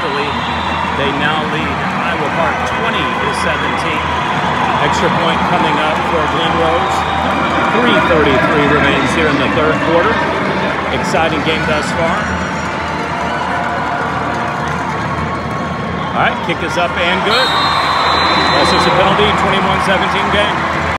easily. They now lead Iowa Park 20-17. Extra point coming up for Glen Rose. 3:33 remains here in the third quarter. Exciting game thus far. All right, kick is up and good. This is a penalty, 21-17 game.